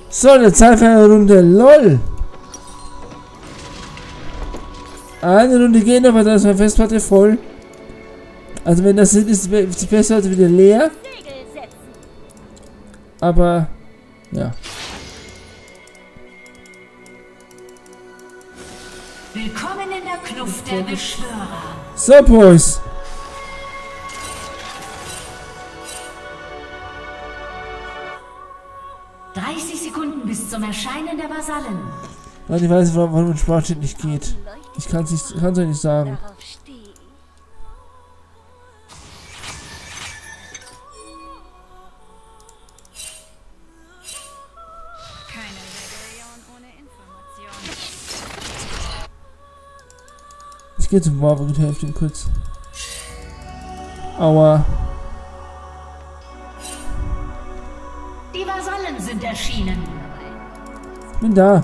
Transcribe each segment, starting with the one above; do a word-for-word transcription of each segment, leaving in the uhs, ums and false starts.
So, eine Zeit für eine Runde. LOL. Eine Runde gehen, aber da ist meine Festplatte voll. Also wenn das ist, ist die Festplatte wieder leer. Aber, ja. Willkommen in der Kluft der Beschwörer. So, Boys. dreißig Sekunden bis zum Erscheinen der Vasallen. Leute, ich weiß nicht, warum ein Sprachschild nicht geht. Ich kann es nicht, kann's euch nicht sagen. Ich gehe zum Warburg und helfe ihm kurz. Aua. Die Vasallen sind erschienen. Ich bin da.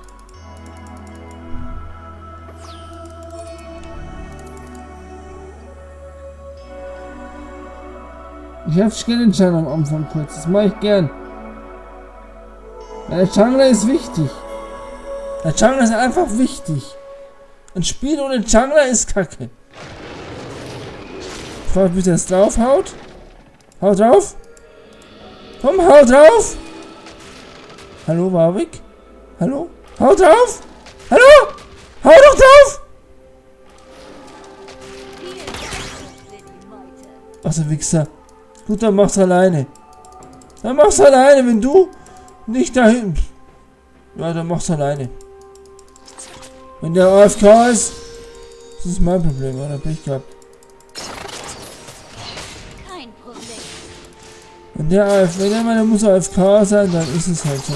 Ich helfe gerne den Jungler am Anfang kurz. Das mache ich gern. Weil der Jungler ist wichtig. Der Jungler ist einfach wichtig. Ein Spiel ohne Jungler ist kacke. Ich frage, bis das drauf haut. Haut drauf. Komm, haut drauf. Hallo, Warwick? Hallo? Haut drauf. Hallo? Hau doch drauf. Ach, der Wichser. Gut, dann mach's alleine. Dann mach's alleine, wenn du nicht dahin... Ja, dann mach's alleine. Wenn der A F K ist, das ist mein Problem, oder? Pech gehabt. Kein Problem. Wenn der A F K, wenn der meine muss A F K sein, dann ist es halt so.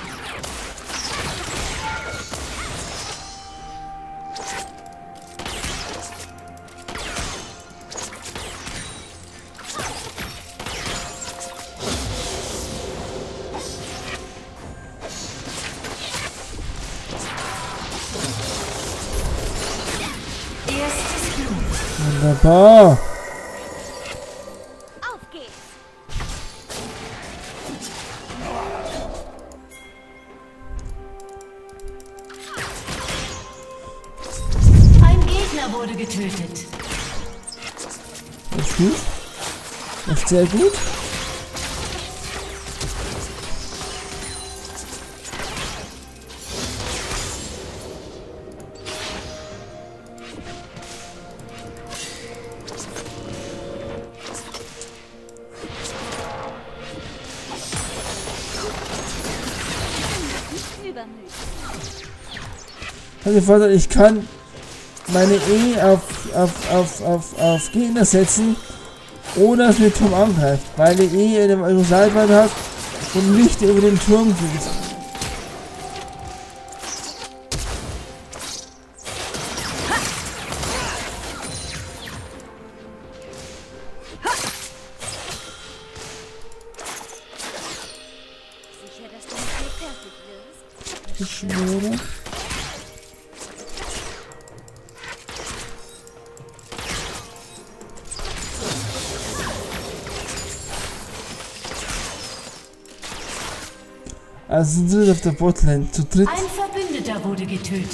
Wunderbar. Auf geht's. Ein Gegner wurde getötet. Läuft gut. Läuft sehr gut. Also Vorteil, ich kann meine E auf, auf, auf, auf, auf Gegner setzen, ohne dass mir Turm angreift, weil die E eine Seilbahn hat und nicht über den Turm geht. Sicher, dass du mit mir fertig wirst? Ich schwöre. Also sind sie auf der Botlane zu dritt. Ein Verbündeter wurde getötet.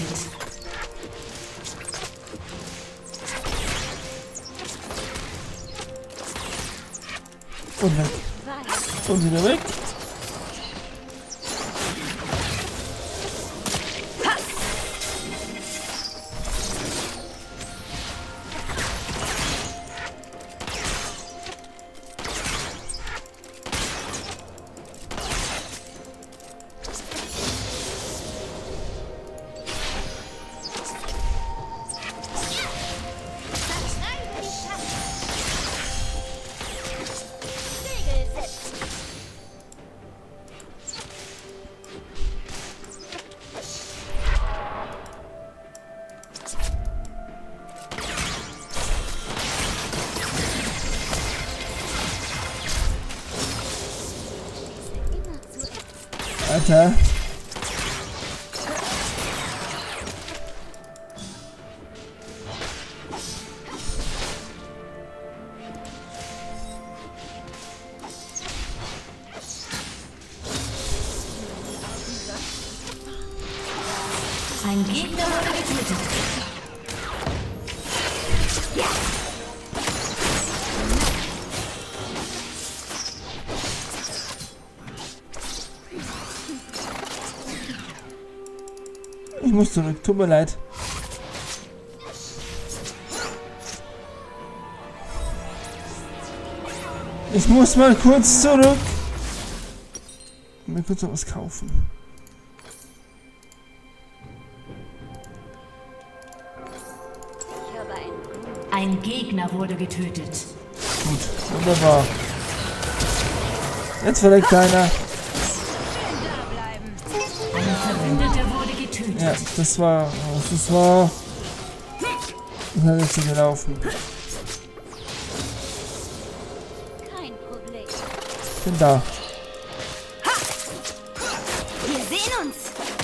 Und weg. Und wieder weg. Alter. Ein Gegner wurde getötet. Ich muss zurück, tut mir leid. Ich muss mal kurz zurück. Mir kurz noch was kaufen. Ich habe einen. Ein Gegner wurde getötet. Gut, wunderbar. Jetzt vielleicht keiner. Ein Verbündeter wurde getötet. Ja, das war. Das war. Das hat jetzt so gelaufen. Kein Problem. Ich bin da. Wir sehen uns.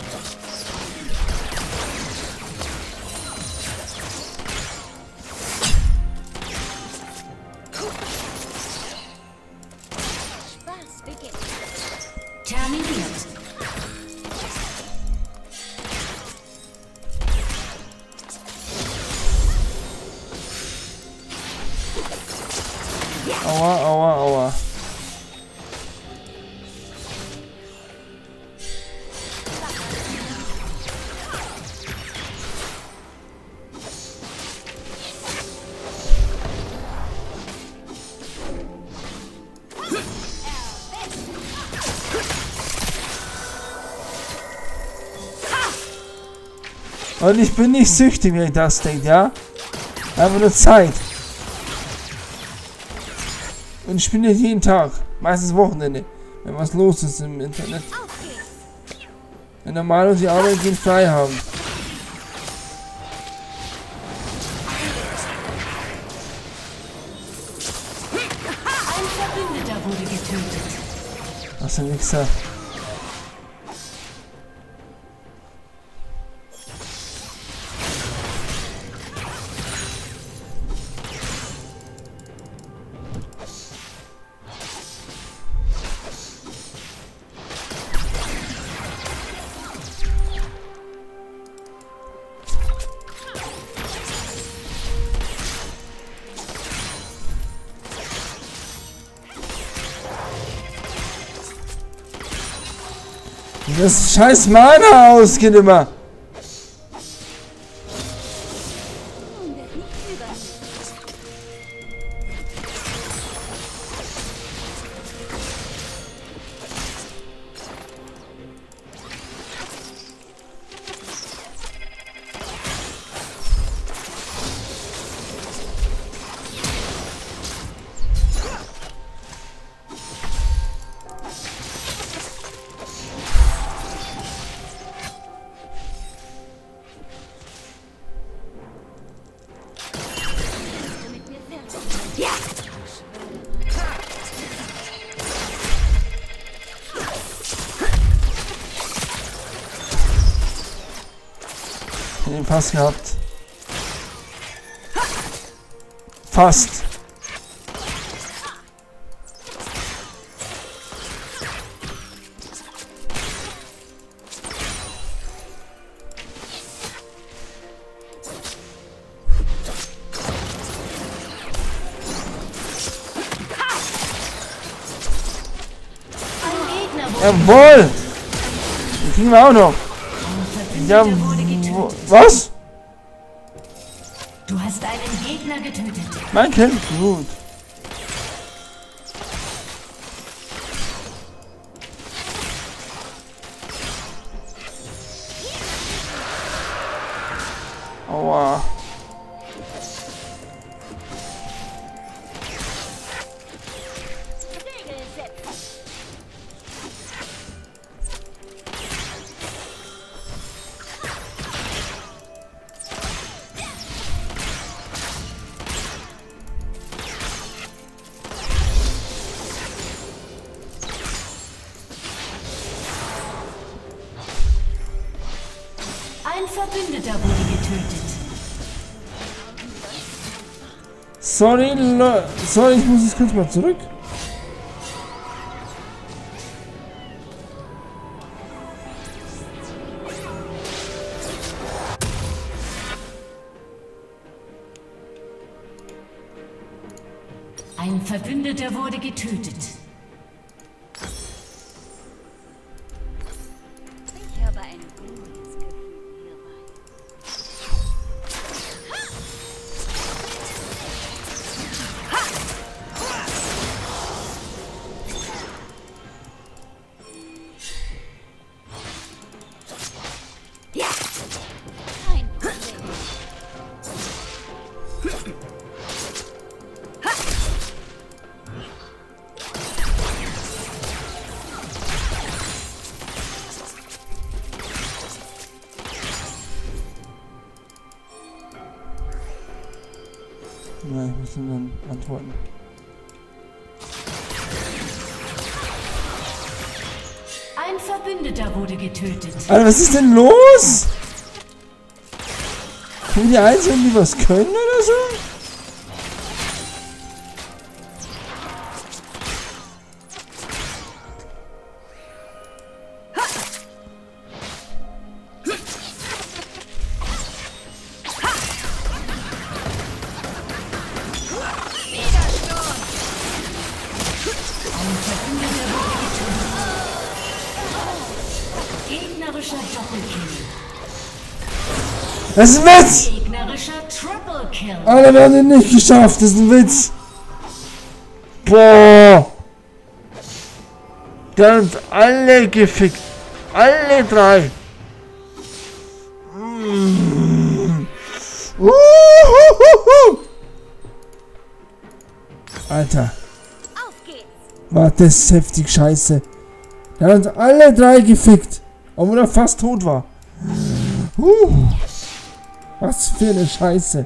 Spaß beginnt. Terminiert. Aua, aua, aua. Und ich bin nicht süchtig, wenn ich das denke, ja? Einfach nur Zeit. Und ich spiele jeden Tag. Meistens Wochenende. Wenn was los ist im Internet. Wenn normal und die Arbeit gehen frei haben. Ein Verbündeter wurde getötet. Was ein Wichser. Das scheiß Mana aus, geht immer. Nun wird nicht über mich. Mit mir fertig. Ja. Den Pass gehabt. Fast. Ein Gegner wurde Jawohl! Den kriegen wir auch noch. Ein Ja, Verbündeter wurde getötet. wo- was? Du hast einen Gegner getötet. Mein Kind? Gut. Aua. Regel setzen. Ein Verbündeter wurde getötet. Sorry, Le sorry, ich muss jetzt kurz mal zurück. Ein Verbündeter wurde getötet. Ich habe ein gutes Gefühl hierbei. Ja! Kein Problem. Nein, wir müssen dann antworten. Ein Verbündeter wurde getötet. Alter, was ist denn los? Sind die Einzigen, die was können oder so? Gegnerischer Doppelkill. Das ist ein Witz! Gegnerischer Triple Kill. Alter, wir haben den nicht geschafft, das ist ein Witz! Boah! Dann alle gefickt. Alle drei. Mm. Uhuhuhu. Alter, Auf geht's! war das heftig scheiße. Da haben uns alle drei gefickt. Obwohl er fast tot war. Uh. Was für eine Scheiße.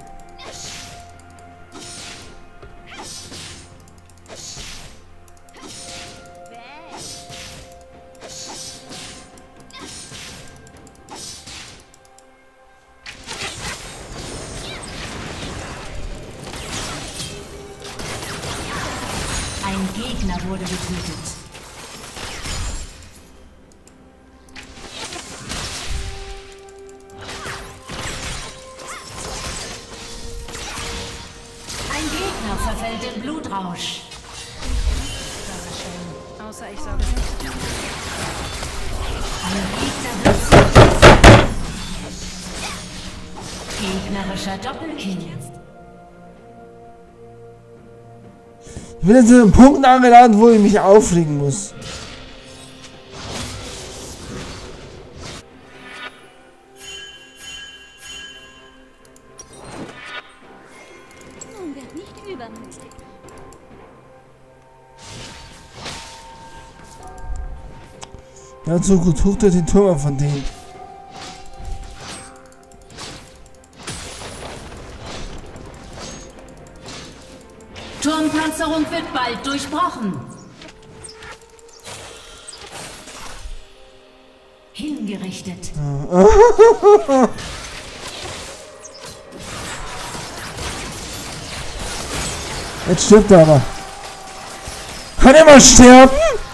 Ein Gegner wurde getötet. Ein Gegner verfällt in Blutrausch. Außer ich sage nicht. Ein Gegner wird zurückgezogen. Gegnerischer Doppelkill. Ich bin jetzt zu einem Punkt angelangt, wo ich mich aufregen muss. Nun wird nicht übermütig. Ja, so gut, hoch durch den Turm von denen. Turmpanzerung wird bald durchbrochen. Hingerichtet. Jetzt stirbt er aber. Kann er mal sterben?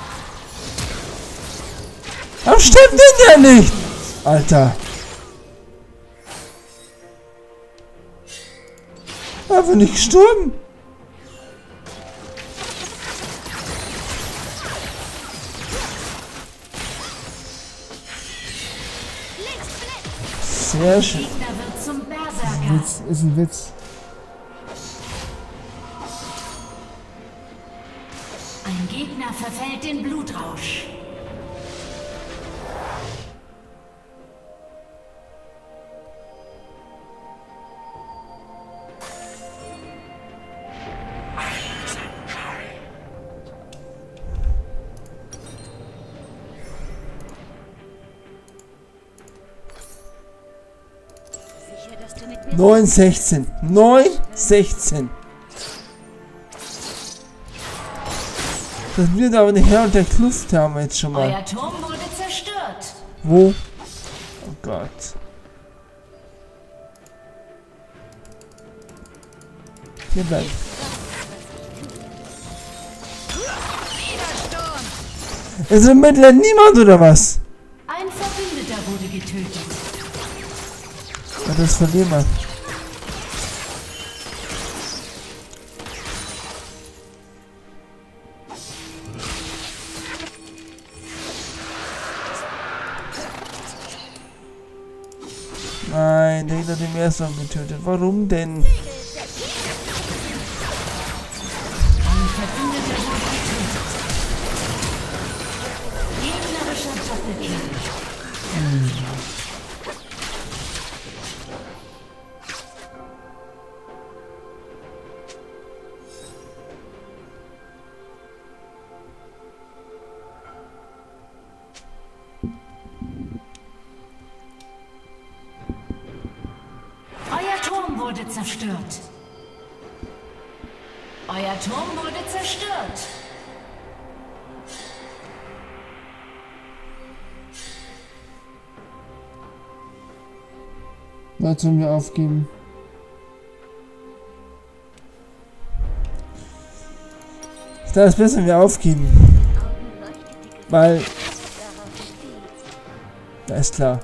Warum stirbt denn der nicht? Alter. Einfach nicht gestorben. Sehr schön. Gegner wird zum Berserker. Witz, ist ein Witz. Ein Gegner verfällt in Blutrausch. Sicher, dass du mit mir neun sechzehn. neun sechzehn. Das wird aber eine Herr und der Kluft haben wir jetzt schon mal. Euer Turm wurde zerstört. Wo? Oh Gott. Hier bleibt. Ist im Mittelland niemand oder was? Ein Verbündeter wurde getötet. Ja, das verlieren wir. Nein, der hat den ersten getötet. Warum denn? Ein Verbündeter wurde getötet. Gegnerischer Doppelkill. Hm. Euer Turm wurde zerstört. Euer Turm wurde zerstört. Was sollen wir aufgeben? Da ist besser, wir aufgeben. Weil... Da ist klar.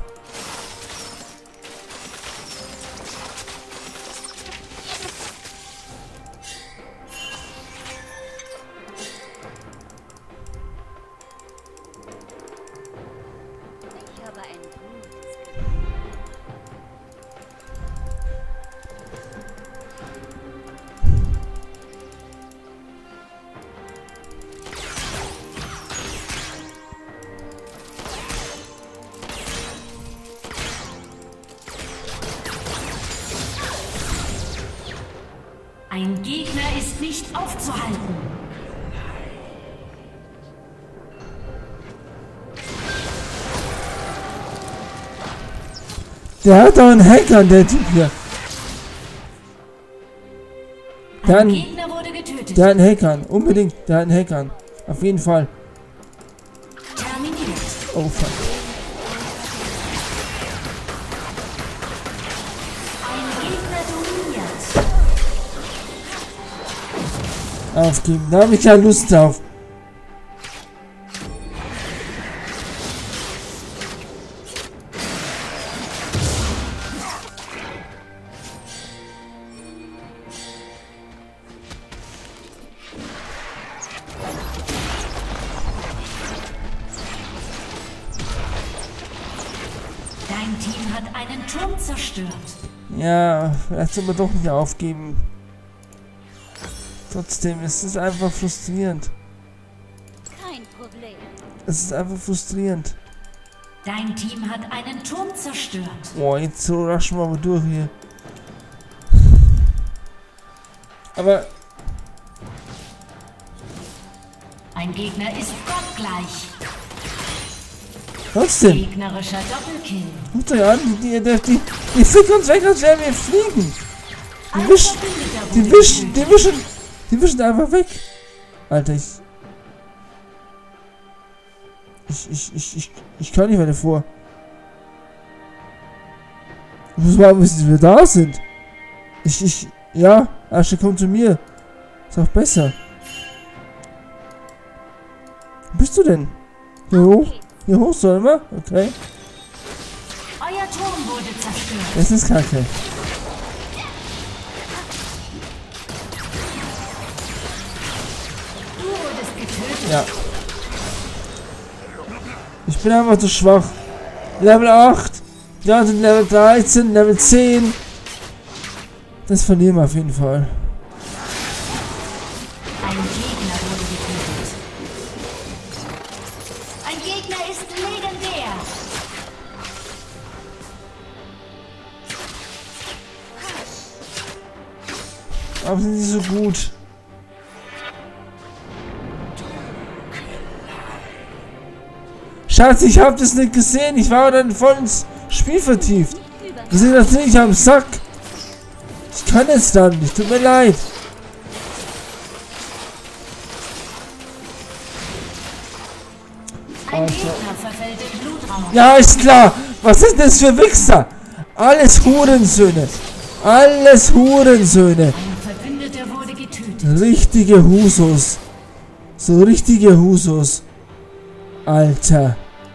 Ich habe ein gutes Gefühl. Ein Gegner ist nicht aufzuhalten. Der hat doch einen Hacker, der Typ hier. Der hat Ein einen, Gegner wurde getötet. der hat einen Hackern. Unbedingt. Der hat einen Hackern. Auf jeden Fall. Terminiert. Oh, fuck. Ein Gegner dominiert. Aufgeben. Da habe ich keine Lust drauf. Dein Team hat einen Turm zerstört. Ja, vielleicht soll man doch nicht aufgeben. Trotzdem, es ist einfach frustrierend. Kein Problem. Es ist einfach frustrierend. Dein Team hat einen Turm zerstört. Boah, jetzt so rushen wir aber durch hier. Aber Ein Gegner ist gottgleich. trotzdem, Gegnerischer Doppelkill. guckt euch an, die, die, die, die ficken uns weg, als wären wir fliegen. Die Ein wischen, Verbündeter die wurde wischen, die getötet. wischen, die wischen einfach weg. Alter, ich... Ich, ich, ich, ich, ich kann nicht weiter vor. Ich muss mal wissen, wie wir da sind. Ich, ich, ja, Asche, komm zu mir. Ist auch besser. Wo bist du denn? Hier hoch? Hier hoch sollen wir? Okay. Euer Turm wurde zerstört. Das ist kacke. Du wurdest getötet. Ja. Ich bin einfach zu schwach. Level acht. Ja, sind Level dreizehn, Level zehn. Das verlieren wir auf jeden Fall. Ein Gegner wurde getötet. Ein Gegner ist legendär. Aber sind sie so gut? Schatz, ich hab das nicht gesehen. Ich war dann voll ins Spiel vertieft. Wir sind das nicht am Sack. Ich kann es dann nicht. Tut mir leid. Ein Alter. Gegner verfällt in Blutraum. Ja, ist klar. Was sind das für Wichser? Alles Hurensöhne. Alles Hurensöhne. Ein Verbündeter wurde getötet. Richtige Husos. So richtige Husos. Alter.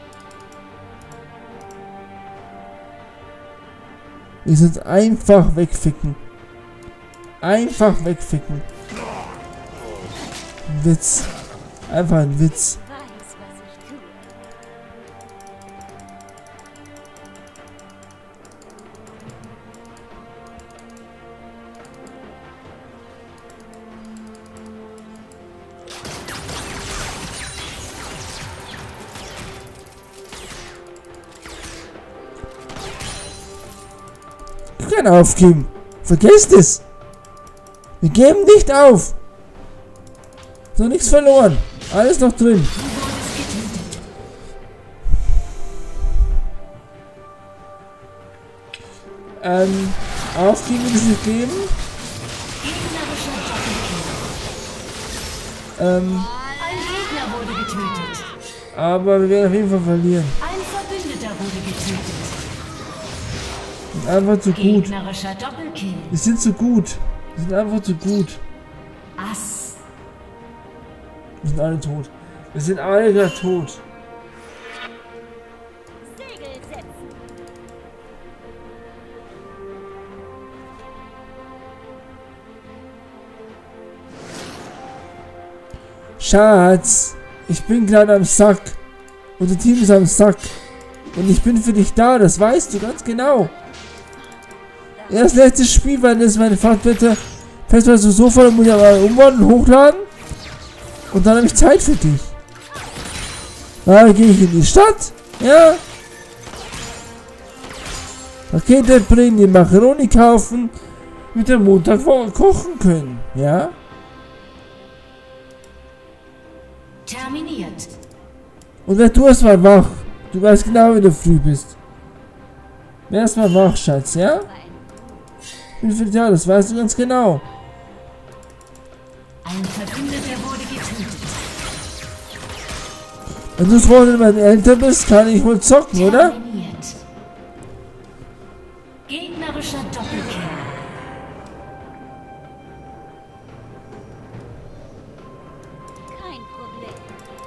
Wir sind einfach wegficken. Einfach wegficken. Ein Witz. Einfach ein Witz. Ich weiß, was ich tue. gibt kein Aufgeben. Vergesst es. Wir geben nicht auf. So, nichts verloren. Alles noch drin. Ähm, Aufgeben wird es nicht geben. Ähm, Ein Gegner wurde getötet. aber wir werden auf jeden Fall verlieren. Ein Verbündeter wurde getötet. Sind einfach zu gut. Gegnerischer Doppelkill. Wir sind zu gut. Wir sind einfach zu gut. Ass. Wir sind alle tot. Wir sind alle gerade tot. Segel setzen. Schatz, ich bin gerade am Sack. Unser Team ist am Sack. Und ich bin für dich da, das weißt du ganz genau. Erst letztes Spiel, weil das meine Festplatte Festplatte so Sofa und muss ich aber umwandeln, hochladen. Und dann habe ich Zeit für dich. Dann gehe ich in die Stadt. Ja. Pakete bringen, die Macaroni kaufen. Mit dem Montag kochen können. Ja. Terminiert. Und werd du erstmal wach. Du weißt genau, wie du früh bist. Werd erstmal wach, Schatz, ja? Ich bin für dich da, das weißt du ganz genau. Ein Verbündeter wurde getötet. Wenn du Freundin meiner Eltern bist, kann ich wohl zocken, oder? Terminiert. Gegnerischer Doppelkill. Kein Problem.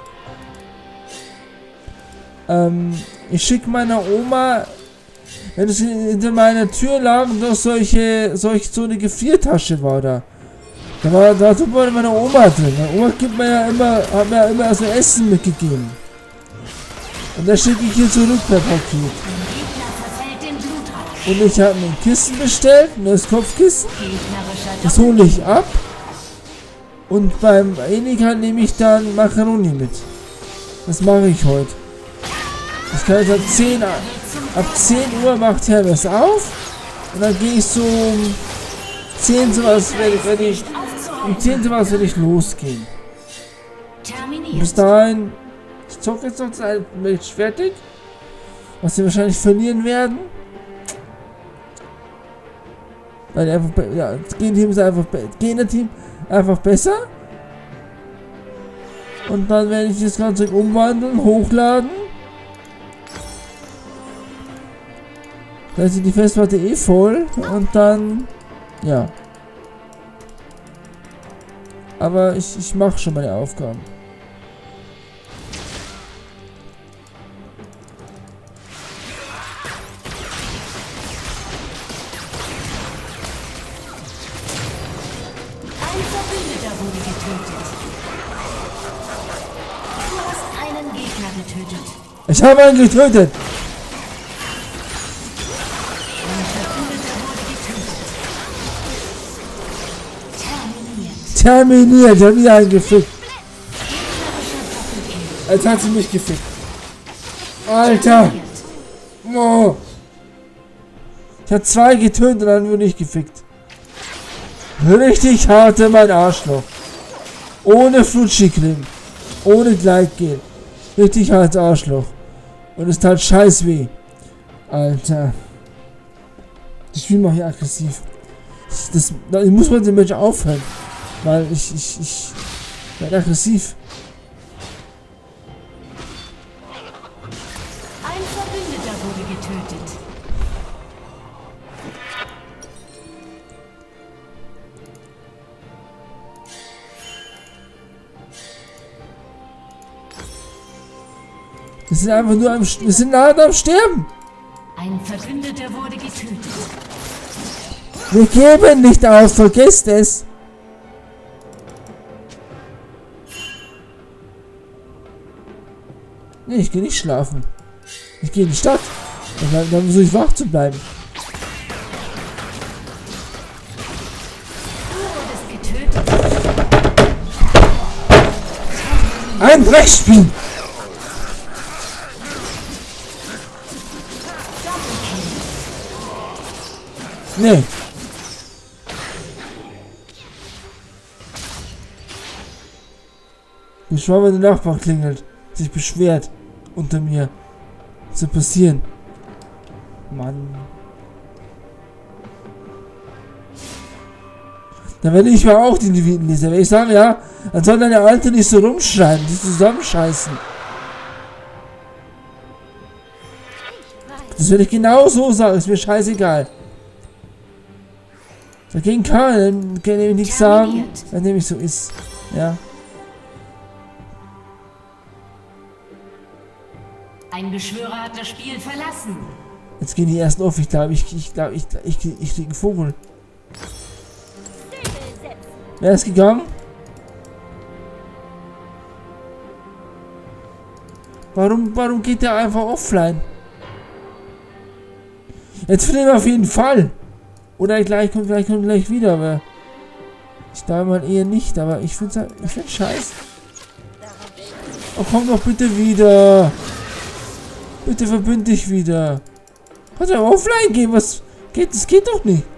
Ähm, ich schicke meiner Oma, wenn es hinter meiner Tür lag, noch solche, solche, so eine Gefriertasche war da. Da war, da war meine Oma drin. Meine Oma gibt mir ja immer, hat mir ja immer so Essen mitgegeben. Und das schicke ich hier zurück per Paket. Gegner verfällt dem Blutrausch. Und ich habe mir ein Kissen bestellt, ein neues Kopfkissen. Gegnerischer Das hole ich ab. Und beim Enika nehme ich dann Macaroni mit. Das mache ich heute. Ich kann jetzt ab zehn, ab zehn Uhr macht er das auf. Und dann gehe ich so um zehn sowas, werde ich, werde ich, um zehn sowas werde ich losgehen. Und bis Terminiert. dahin, ich zocke jetzt noch, dann bin ich fertig. Was wir wahrscheinlich verlieren werden. Weil einfach, ja, das Gen-Team ist einfach, Gegner-Team einfach besser. Und dann werde ich das Ganze umwandeln, hochladen. Dann ist die Festplatte eh voll und dann, ja. Aber ich, ich mache schon meine Aufgaben. Ein Verbündeter wurde getötet. Du hast einen Gegner getötet. Ich habe einen getötet! Ein Verbündeter wurde getötet. Terminiert. Terminiert! Ich habe wieder einen gefickt. Gegnerischer Doppelkill. Jetzt hat sie mich gefickt. Alter! Terminiert. Oh. Ich habe zwei getötet und dann wurde ich gefickt. Richtig harte mein Arschloch. Ohne Flutschi-Creme. Ohne Gleitgel. Richtig hartes Arschloch. Und es tat scheiß weh. Alter. Das Spiel mache ich aggressiv. Ich, das, da muss man den Menschen aufhören. Weil ich, ich, ich werde aggressiv. Ein Verbündeter wurde getötet. Wir sind einfach nur am, wir sind nahe am Sterben. Ein Verbündeter wurde getötet. Wir geben nicht auf, vergesst es. Nee, ich gehe nicht schlafen. Ich gehe in die Stadt. Dann, dann versuche ich wach zu bleiben. Du wurdest getötet. Ein Brechspiel! Nee. Ich schau, wenn der Nachbar klingelt, sich beschwert unter mir. Was soll passieren? Mann. Dann werde ich mal auch die Leviten lesen. Wenn ich sage, ja, dann soll deine Alte nicht so rumschreien, die zusammenscheißen. Das werde ich genau so sagen, ist mir scheißegal. Dagegen kann, kann ich nichts sagen, wenn nämlich so ist. Ja. Ein Beschwörer hat das Spiel verlassen. Jetzt gehen die ersten auf. Ich glaube, ich, ich glaube, ich, ich, ich, ich krieg einen Vogel. Wer ist gegangen? Warum, warum geht der einfach offline? Jetzt findet er auf jeden Fall. Oder gleich kommt, vielleicht kommt gleich wieder, aber ich glaube mal eher nicht. Aber ich finde halt, ich finde scheiße. Oh, komm doch bitte wieder. Bitte verbünd dich wieder. Hat er offline gehen? Was geht? Das geht doch nicht.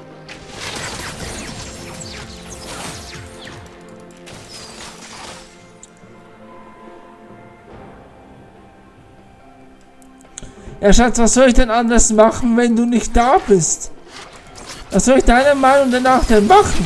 Ja, Schatz, was soll ich denn anders machen, wenn du nicht da bist? Was soll ich deiner Meinung danach denn machen?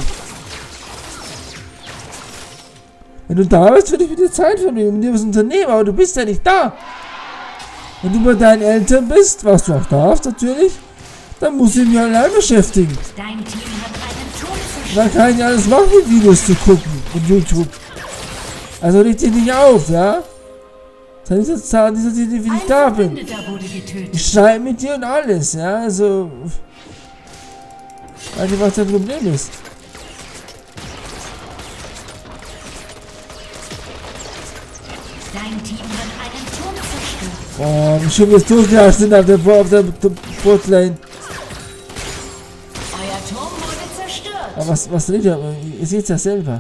Wenn du da bist, würde ich mit dir Zeit verbringen, mit dir was unternehmen, aber du bist ja nicht da. Wenn du bei deinen Eltern bist, was du auch darfst natürlich, dann muss ich mich allein beschäftigen. Dein Team hat einen Turm zerstört. Dann kann ich alles machen, Videos zu gucken in YouTube. Also leg dich nicht auf, ja? Das ist jetzt an dieser Zeit, wie ich da bin. Ich schreibe mit dir und alles, ja, also... Weißt du, was dein Problem ist? Dein Team hat einen Turm zerstört. Oh, wie schon jetzt durchgehascht sind auf der, auf der, der Botlane. Euer Turm wurde zerstört. Aber was, was redet ihr? Ihr seht es ja selber.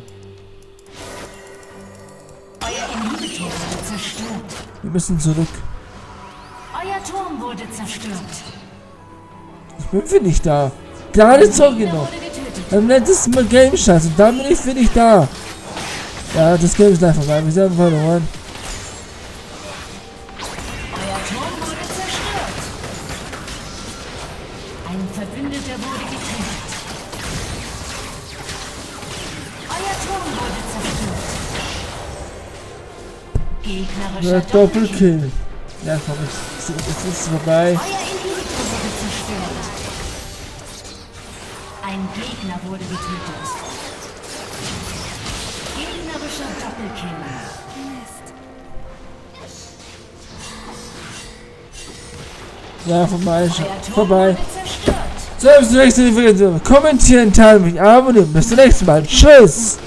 Euer Inhibitor wurde zerstört. Wir müssen zurück. Euer Turm wurde zerstört. Ich bin für dich da. Gerade Zeuge noch. Dann nennt es mal Game Scheiß und dann bin ich für dich da. Ja, das Game ist gleich vorbei. Wir haben verloren. Euer Turm wurde zerstört. Ein Verbündeter wurde getötet. Euer Turm wurde zerstört. Gegnerischer Ja, Doppelkill. Ja, komm, jetzt, jetzt ist es vorbei. Euer Inhibitor wurde zerstört. Ein Gegner wurde getötet. Gegnerischer Doppelkill. Ja, vorbei. Schon. Euer Turm Vorbei. wurde zerstört. Selbst nächste Video. Kommentieren, teilen mich, abonnieren. Bis zum nächsten Mal. Tschüss.